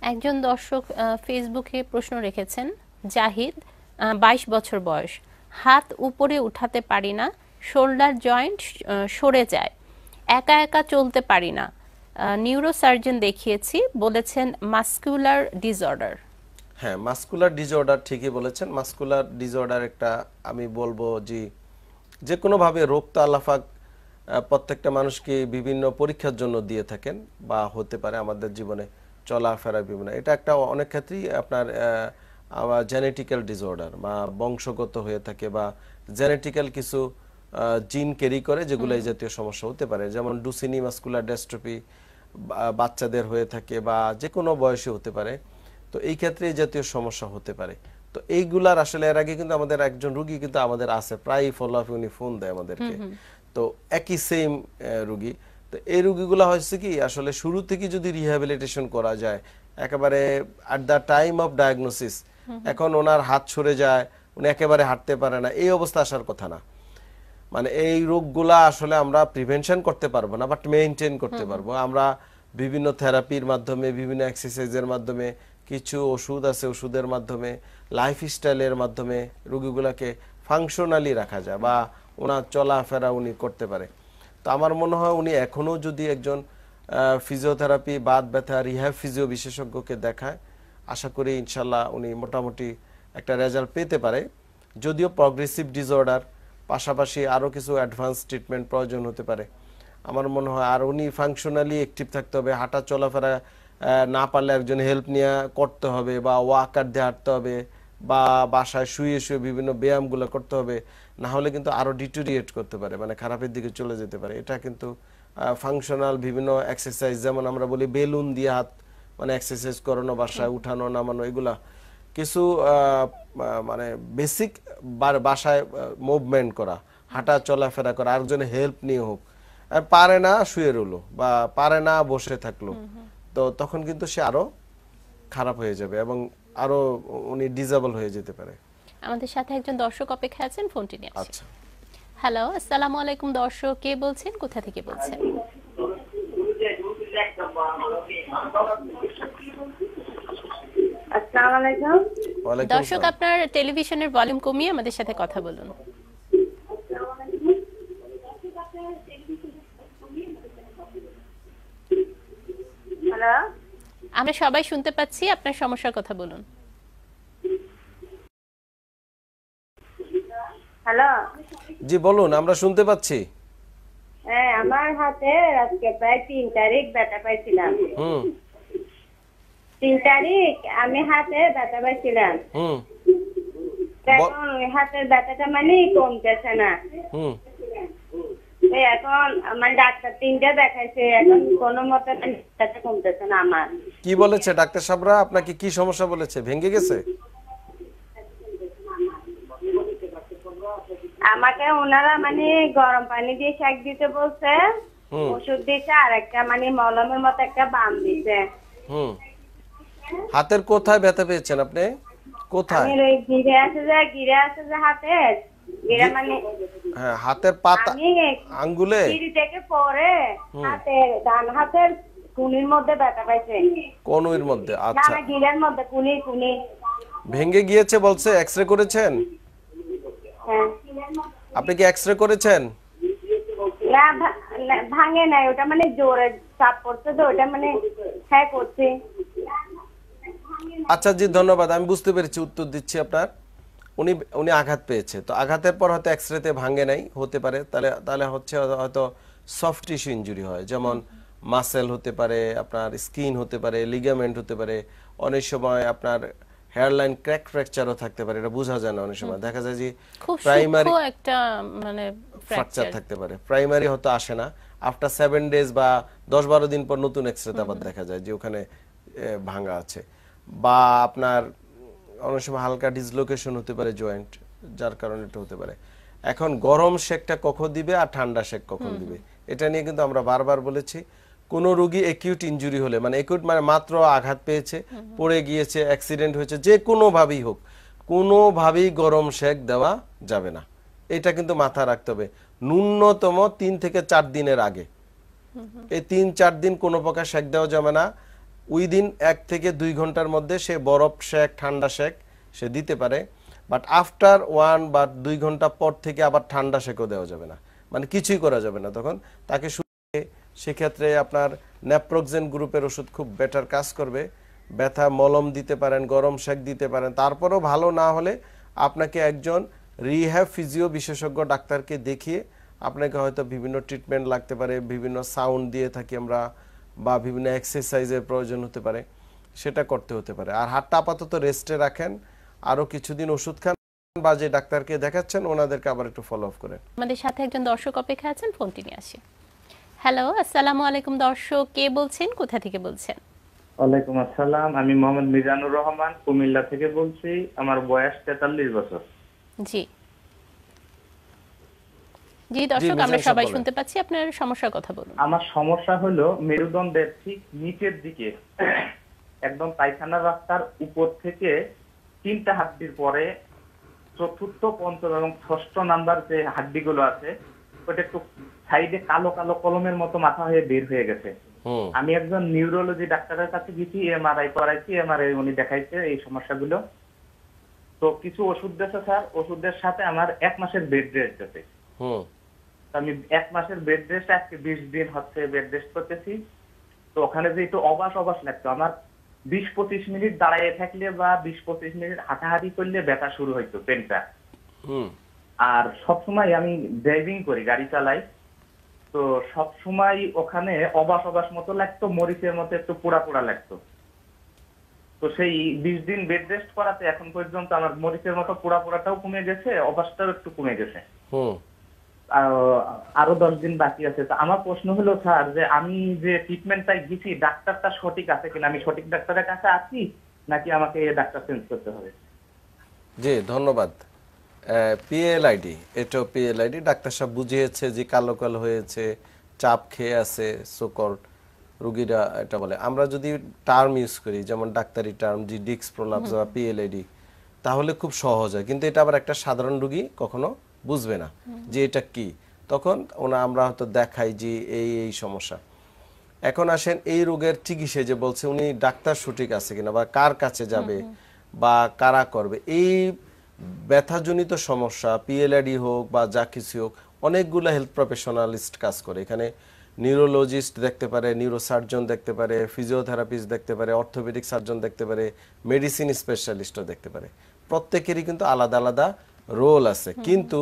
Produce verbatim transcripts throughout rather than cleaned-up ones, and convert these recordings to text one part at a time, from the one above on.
একজন দর্শক ফেসবুকে প্রশ্ন রেখেছেন, জাহিদ, বাইশ বছর বয়স, হাত উপরে উঠাতে পারি না, শোল্ডার জয়েন্ট সরে যায়, একা একা চলতে পারি না, নিউরোসার্জন দেখিয়েছি, বলেছেন মাসকুলার ডিসঅর্ডার। হ্যাঁ, মাসকুলার ডিসঅর্ডার ঠিকই বলেছেন। মাসকুলার ডিসঅর্ডার একটা আমি বলবো যে যে কোনোভাবে রোগ তো আল্লাপাক প্রত্যেকটা মানুষকে বিভিন্ন পরীক্ষার জন্য দিয়ে থাকেন বা হতে পারে আমাদের জীবনে চলাফেরা বিভিন্ন, এটা একটা অনেক ক্ষেত্রেই আপনার আমার জেনেটিক্যাল ডিসঅর্ডার বা বংশগত হয়ে থাকে বা জেনেটিক্যাল কিছু জিন ক্যারি করে যেগুলো এই জাতীয় সমস্যা হতে পারে, যেমন ডুসিনি মাসকুলার ডেস্ট্রফি বাচ্চাদের হয়ে থাকে বা যে কোনো বয়সে হতে পারে। তো এই ক্ষেত্রে এই জাতীয় সমস্যা হতে পারে। তো এইগুলার আসলে এর আগে কিন্তু আমাদের একজন রোগী কিন্তু আমাদের আছে, প্রায় ফলো আপ উনি ফোন দেয় আমাদেরকে, তো একই সেম রোগী। তো এই রোগীগুলো হচ্ছে কি আসলে শুরু থেকে যদি রিহ্যাবিলিটেশন করা যায় একেবারে at the time of diagnosis, এখন ওনার হাত সরে যায়, উনি একেবারে হাঁটতে পারে না, এই অবস্থা আসার কথা না। মানে এই রোগগুলা আসলে আমরা প্রিভেনশন করতে পারবো না, বাট মেইনটেইন করতে পারবো আমরা বিভিন্ন থেরাপির মাধ্যমে, বিভিন্ন এক্সারসাইজের মাধ্যমে, কিছু ওষুধ আছে ওষুধের মাধ্যমে, লাইফস্টাইলের মাধ্যমে রোগীগুলোকে ফাংশনালি রাখা যায় বা ওনার চলাফেরা উনি করতে পারে। তো আমার মনে হয় উনি এখনও যদি একজন ফিজিওথেরাপি, বাত ব্যথা, রিহ্যাব ফিজিও বিশেষজ্ঞকে দেখায়, আশা করি ইনশাল্লাহ উনি মোটামুটি একটা রেজাল্ট পেতে পারে। যদিও প্রগ্রেসিভ ডিসঅর্ডার, পাশাপাশি আরও কিছু অ্যাডভান্স ট্রিটমেন্ট প্রয়োজন হতে পারে আমার মনে হয়। আর উনি ফাংশনালি অ্যাক্টিভ থাকতে হবে, হাঁটা চলাফেরা না পারলে একজন হেল্প নিয়ে করতে হবে বা ওয়াকার দিয়ে হাঁটতে হবে বা বাসায় শুয়ে শুয়ে বিভিন্ন ব্যায়ামগুলো করতে হবে, না হলে কিন্তু আরও ডিটোরিয়েট করতে পারে, মানে খারাপের দিকে চলে যেতে পারে। এটা কিন্তু ফাংশনাল বিভিন্ন এক্সারসাইজ, যেমন আমরা বলি বেলুন দিয়ে হাত মানে এক্সারসাইজ করানো, বাসায় উঠানো নামানো, এগুলা কিছু মানে বেসিক বাসায় মুভমেন্ট করা, হাঁটা চলাফেরা করা, আরেকজনের হেল্প নিয়ে হোক। আর পারে না শুয়ে রইলো বা পারে না বসে থাকলো, তো তখন কিন্তু সে আরো খারাপ হয়ে যাবে এবং আরো উনি ডিসেবল হয়ে যেতে পারে। আমাদের সাথে একজন দর্শক অপেক্ষা আছেন, ফোনটি নিয়ে আসছি। আচ্ছা, হ্যালো, আসসালামু আলাইকুম দর্শক, কে বলছেন, কোথা থেকে বলছেন? আসসালামু আলাইকুম। দর্শক, আপনার টেলিভিশনের ভলিউম কমিয়ে আমাদের সাথে কথা বলুন। হ্যালো, আমরা সবাই শুনতে পাচ্ছি, আপনার সমস্যার কথা বলুন। হ্যালো, জি বলুন, আমরা শুনতে পাচ্ছি। হ্যাঁ, আমার হাতে আজকে প্রায় তিন তারিখ ব্যথা পাইছিলাম। হুম তিন তারিখ আমি হাতে ব্যথা পাইছিলাম। হুম এখন হাতের ব্যথাটা মানে কমতেছে না। হুম এখন আমার ডাক্তার তিনটা দেখাইছে, এখন কোনো মতে ব্যথা কমতেছে না আমার। কি বলেছে ডাক্তার সাহেবরা আপনাকে, কি সমস্যা বলেছে? ভেঙে গেছে? আমাকে ওনারা মানে গরম পানি দিয়ে শাক দিতে বলছে, ওষুধ দিয়েছে, আর একটা মানে মলমের মতো একটা বাম দিয়েছে। হুম হাতের কোথায় ব্যথা পেয়েছেন আপনি? কোথায়? আমি ওই গিরে আছে যে গিরে আছে যে হাতে গিরে মানে হ্যাঁ, হাতের পাতা আঙ্গুলে গিরি থেকে পরে হাতে ডান হাতের কুনির মধ্যে ব্যথা পাইছে। কোনের মধ্যে? না আচ্ছা, না, গিরের মধ্যে, কুনি কুনি ভেঙে গিয়েছে বলছে। এক্সরে করেছেন? হ্যাঁ। আপনি কি এক্সরে করেছেন? না, ভাঙে নাই, ওটা মানে জোরে চাপ পড়ছে তো, ওটা মানে হ্যাঁ করছি। আচ্ছা জি, ধন্যবাদ, আমি বুঝতে পেরেছি, উত্তর দিচ্ছি আপনার। উনি উনি আঘাত পেয়েছে, তো আঘাতের পর হয়তো এক্সরেতে ভাঙে নাই, হতে পারে। তাহলে তাহলে হচ্ছে হয়তো সফট টিস্যু ইনজুরি হয়, যেমন মাসেল হতে পারে, আপনার স্কিন হতে পারে, লিগামেন্ট হতে পারে, অনেক সময় আপনার হেয়ারলাইন ক্র্যাক ফ্র্যাকচারও থাকতে পারে, এটা বোঝা যায় না অনেক সময়। দেখা যায় যে প্রাইমারি একটা মানে ফ্র্যাকচার থাকতে পারে, প্রাইমারি হয়তো আসে না, আফটার সেভেন ডেজ বা দশ বারো দিন পর নতুন এক্সরেতে আবার দেখা যায় যে ওখানে ভাঙা আছে। বা আপনার অনেক সময় হালকা ডিসলোকেশন হতে পারে জয়েন্ট, যার কারণে এটা হতে পারে। এখন গরম শেকটা কখন দিবে আর ঠান্ডা শেক কখন দিবে, এটা নিয়ে কিন্তু আমরা বারবার বলেছি। কোন রোগী একিউট ইনজুরি হলে, মানে একিউট মানে মাত্র আঘাত পেয়েছে, পড়ে গিয়েছে, অ্যাক্সিডেন্ট হয়েছে, যে কোনোভাবেই হোক, কোনোভাবেই গরম শেক দেওয়া যাবে না। এটা কিন্তু মাথা রাখতে হবে, ন্যূনতম তিন থেকে চার দিনের আগে। এই তিন চার দিন কোনো প্রকার শেক দেওয়া যাবে না। উইদিন এক থেকে দুই ঘন্টার মধ্যে সে বরফ শেক ঠান্ডা শেক সে দিতে পারে, বাট আফটার ওয়ান বা দুই ঘন্টা পর থেকে আবার ঠান্ডা শেকও দেওয়া যাবে না, মানে কিছুই করা যাবে না। তখন তাকে সেক্ষেত্রে আপনার ন্যাপ্রোক্সেন গ্রুপের ওষুধ খুব বেটার কাজ করবে। ব্যথা মলম দিতে পারেন, গরম শেক দিতে পারেন। তারপরেও ভালো না হলে আপনাকে একজন রিহ্যাব ফিজিও বিশেষজ্ঞ ডাক্তারকে দেখিয়ে আপনাকে হয়তো বিভিন্ন ট্রিটমেন্ট লাগতে পারে, বিভিন্ন সাউন্ড দিয়ে থাকি আমরা, বা বিভিন্ন এক্সারসাইজের প্রয়োজন হতে পারে, সেটা করতে হতে পারে। আর হাতটা আপাতত রেস্টে রাখেন, আরও কিছুদিন ওষুধ খান, বা যে ডাক্তারকে দেখাচ্ছেন ওনাদেরকে আবার একটু ফলো আপ করেন। আমাদের সাথে একজন দর্শক অপেক্ষা আছেন, ফোনটি নিয়ে আসি। হ্যালো, আসসালামু আলাইকুম দর্শক, কে বলছেন, কোথা থেকে বলছেন? ওয়ালাইকুম আসসালাম, আমি মোহাম্মদ মিজানুর রহমান কুমিল্লা থেকে বলছি। আমার বয়স তেতাল্লিশ বছর। জি জি দর্শক, আমরা সবাই শুনতে পাচ্ছি, আপনার সমস্যার কথা বলুন। আমার সমস্যা হলো মেরুদণ্ডের ঠিক নিচের দিকে, একদম পায়খানা রাস্তার উপর থেকে তিনটা হাড্ডির পরে চতুর্থ, পঞ্চম এবং ষষ্ঠ নাম্বার যে হাড্ডিগুলো আছে ওটা একটু সাইডে কালো কালো কলমের মতো মাথা হয়ে বের হয়ে গেছে। আমি একজন নিউরোলজি ডাক্তারের কাছে গেছি, এমআরআই করাইছি, এমআরআই উনি দেখাইছে এই সমস্যাগুলো। তো কিছু ওষুধ দিয়েছে স্যার, ওষুধের সাথে আমার এক মাসের বেড রেস্ট দিয়েছে। আমি এক মাসের বেড রেস্ট, আজকে বিশ দিন হচ্ছে বেড রেস্ট করতেছি। তো ওখানে যে একটু অবাস অবাস লাগতো, আমার বিশ পঁচিশ মিনিট দাঁড়িয়ে থাকলে বা বিশ পঁচিশ মিনিট হাঁটাহাঁটি করলে ব্যথা শুরু হইতো পেনটা। আর সবসময় আমি ড্রাইভিং করি, গাড়ি চালাই, তো সবসময় ওখানে অবাস অবাস মতো লাগতো, মরিচের মতো একটু পোড়া পোড়া লাগতো। তো সেই বিশ দিন বেড রেস্ট করাতে এখন পর্যন্ত আমার মরিচের মতো পোড়া পোড়াটাও কমে গেছে, অবাসটাও একটু কমে গেছে। আরো দশ দিন বাকি আছে। তো আমার প্রশ্ন হলো স্যার, যে আমি যে ট্রিটমেন্টটাই দিচ্ছি ডাক্তারটা সঠিক আছে কিনা, আমি সঠিক ডাক্তারের কাছে আছি নাকি আমাকে ডাক্তার চেঞ্জ করতে হবে? জি ধন্যবাদ। পিএলআইডি, এটাও পিএলআইডি ডাক্তার সাহেব বুঝিয়েছে যে কালো কালো হয়েছে, চাপ খেয়ে আছে, সোকল রুগীরা এটা বলে। আমরা যদি টার্ম ইউজ করি, যেমন ডাক্তারি টার্ম জি ডিক্স প্রলাপস বা পিএলআইডি, তাহলে খুব সহজ হয়। কিন্তু এটা আবার একটা সাধারণ রুগী কখনো বুঝবে না যে এটা কি, তখন ওনা আমরা হয়তো দেখাই যে এই এই সমস্যা। এখন আসেন এই রোগের চিকিৎসা, যে বলছে উনি ডাক্তার সঠিক আছে কিনা, বা কার কাছে যাবে বা কারা করবে। এই ব্যথাজনিত সমস্যা পিএলআইডি হোক বা যা কিছু হোক, অনেকগুলো হেলথ প্রফেশনালিস্ট কাজ করে। এখানে নিউরোলজিস্ট দেখতে পারে, নিউরোসার্জন দেখতে পারে, ফিজিওথেরাপিস্ট দেখতে পারে, অর্থোপেডিক সার্জন দেখতে পারে, মেডিসিন স্পেশালিস্টও দেখতে পারে। প্রত্যেকেরই কিন্তু আলাদা আলাদা রোল আছে। কিন্তু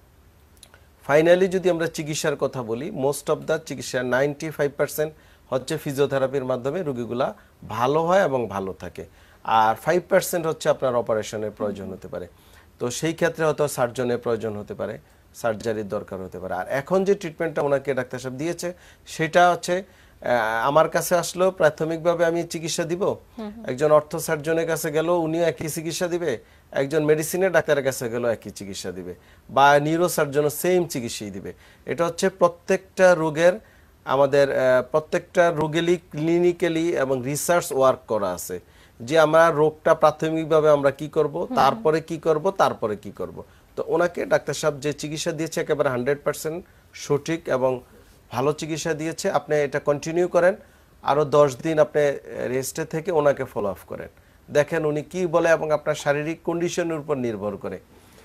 ফাইনালি যদি আমরা চিকিৎসার কথা বলি, মোস্ট অফ দ্য চিকিৎসা নাইনটি ফাইভ পার্সেন্ট হচ্ছে ফিজিওথেরাপির মাধ্যমে রোগীগুলা ভালো হয় এবং ভালো থাকে, আর ফাইভ পার্সেন্ট হচ্ছে আপনার অপারেশনের প্রয়োজন হতে পারে। তো সেই ক্ষেত্রে হয়তো সার্জনের প্রয়োজন হতে পারে, সার্জারির দরকার হতে পারে। আর এখন যে ট্রিটমেন্টটা ওনাকে ডাক্তার সাহেব দিয়েছে সেটা হচ্ছে, আমার কাছে আসলো প্রাথমিকভাবে আমি চিকিৎসা দিব, একজন অর্থ সার্জনের কাছে গেল উনিও একই চিকিৎসা দিবে, একজন মেডিসিনের ডাক্তারের কাছে গেল একই চিকিৎসা দিবে, বা নিউরো সার্জনও সেম চিকিৎসাই দিবে। এটা হচ্ছে প্রত্যেকটা রোগের, আমাদের প্রত্যেকটা রোগেরই ক্লিনিক্যালি এবং রিসার্চ ওয়ার্ক করা আছে, যে আমরা রোগটা প্রাথমিকভাবে আমরা কি করব, তারপরে কি করব, তারপরে কি করব। তো ওনাকে ডাক্তার সাহেব যে চিকিৎসা দিয়েছে একেবারে হান্ড্রেড পার্সেন্ট সঠিক এবং ভালো চিকিৎসা দিয়েছে। আপনি এটা কন্টিনিউ করেন, আরও দশ দিন আপনি রেস্টে থেকে ওনাকে ফলো আপ করেন, দেখেন উনি কি বলে, এবং আপনার শারীরিক কন্ডিশনের উপর নির্ভর করে।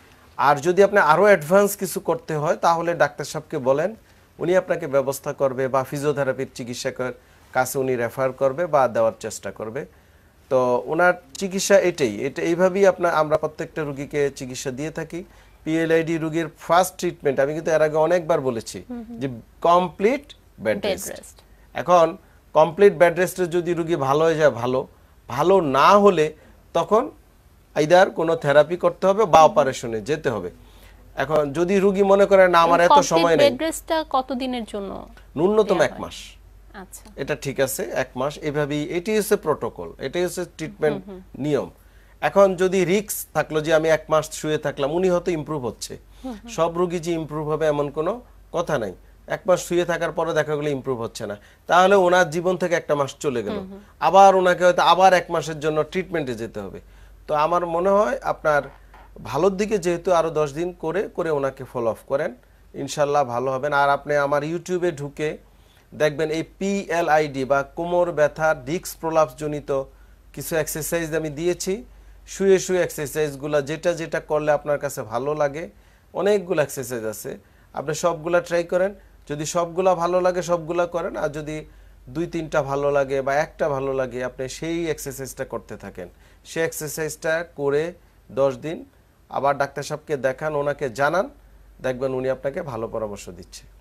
আর যদি আপনি আরও অ্যাডভান্স কিছু করতে হয় তাহলে ডাক্তার সাহেবকে বলেন, উনি আপনাকে ব্যবস্থা করবে, বা ফিজিওথেরাপির চিকিৎসকের কাছে উনি রেফার করবে বা দেওয়ার চেষ্টা করবে। তো ওনার চিকিৎসা এটাই, এটা এইভাবেই আপনার আমরা প্রত্যেকটা রুগীকে চিকিৎসা দিয়ে থাকি। পিএলআইডি রোগীর ফার্স্ট ট্রিটমেন্ট আমি কিন্তু এর আগে অনেকবার বলেছি যে কমপ্লিট বেড রেস্ট। এখন কমপ্লিট বেড রেস্টে যদি রুগী ভালো হয়ে যায় ভালো, ভালো না হলে তখন আইদার কোনো থেরাপি করতে হবে বা অপারেশনে যেতে হবে। এখন যদি রুগী মনে করে না আমার এত সময় নেই, বেড রেস্টটা কতদিনের জন্য? ন্যূনতম এক মাস। আচ্ছা, এটা ঠিক আছে, এক মাস এভাবেই, এটাই হচ্ছে প্রোটোকল, এটাই হচ্ছে ট্রিটমেন্ট নিয়ম। এখন যদি রিস্ক থাকলো যে আমি এক মাস শুয়ে থাকলাম, উনি হয়তো ইমপ্রুভ হচ্ছে, সব রোগী যে ইমপ্রুভ হবে এমন কোনো কথা নাই। এক মাস শুয়ে থাকার পরে দেখা গেলো ইমপ্রুভ হচ্ছে না, তাহলে ওনার জীবন থেকে একটা মাস চলে গেল, আবার ওনাকে হয়তো আবার এক মাসের জন্য ট্রিটমেন্টে যেতে হবে। তো আমার মনে হয় আপনার ভালোর দিকে যেহেতু আরো দশ দিন করে করে ওনাকে ফলো আপ করেন, ইনশাল্লাহ ভালো হবেন। আর আপনি আমার ইউটিউবে ঢুকে দেখবেন এই পিএলআইডি বা কোমর ব্যথা ডিস্ক প্রলাপস জনিত কিছু এক্সারসাইজ আমি দিয়েছি, শুয়ে শুয়ে এক্সারসাইজগুলো যেটা যেটা করলে আপনার কাছে ভালো লাগে, অনেকগুলো এক্সারসাইজ আছে, আপনি সবগুলা ট্রাই করেন। যদি সবগুলা ভালো লাগে সবগুলা করেন, আর যদি দুই তিনটা ভালো লাগে বা একটা ভালো লাগে আপনি সেই এক্সারসাইজটা করতে থাকেন। সেই এক্সারসাইজটা করে দশ দিন আবার ডাক্তার সাহেবকে দেখান, ওনাকে জানান, দেখবেন উনি আপনাকে ভালো পরামর্শ দিচ্ছে।